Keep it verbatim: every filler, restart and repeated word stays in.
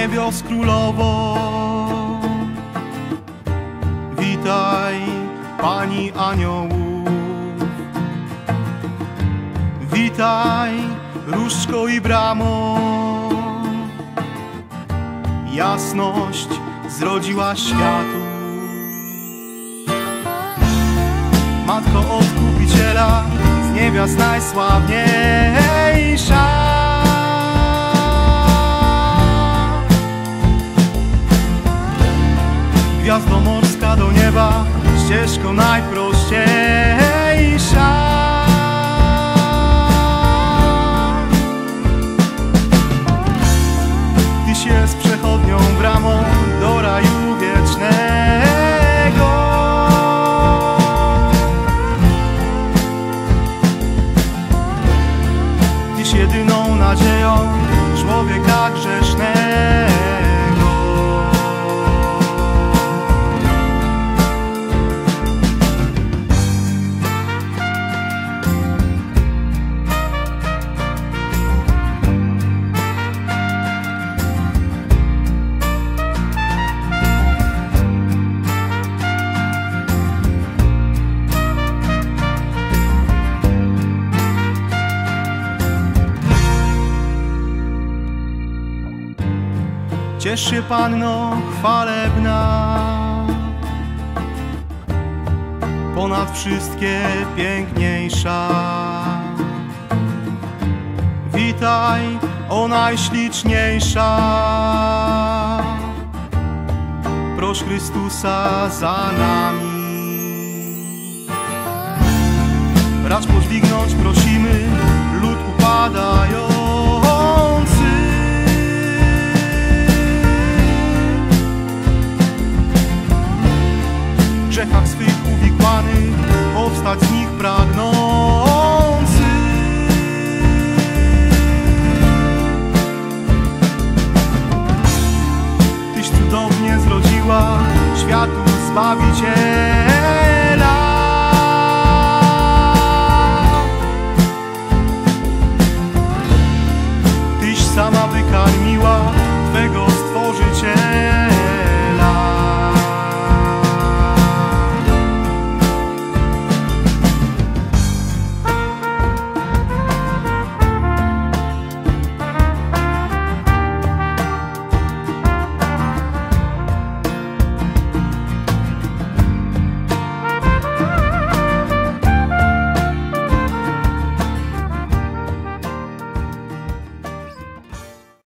niebios królowo. Witaj, Pani aniołów, witaj, różdżko i bramo. Jasność zrodziła światu, Matko Odkupiciela, z niebios najsławniejsza. Gwiazdo morska do nieba, ścieżką najprościejsza. Tyś jest przechodnią, bramą do raju wiecznego. Tyś jedyną nadzieją człowieka grzesznego. Ciesz się, Panno chwalebna, ponad wszystkie piękniejsza. Witaj, o najśliczniejsza, proś Chrystusa za nami. Racz podźwignąć prosimy lud upadający. W grzechach swych uwikłanych, powstać z nich pragnący. Tyś cudownie zrodziła światu Zbawiciela.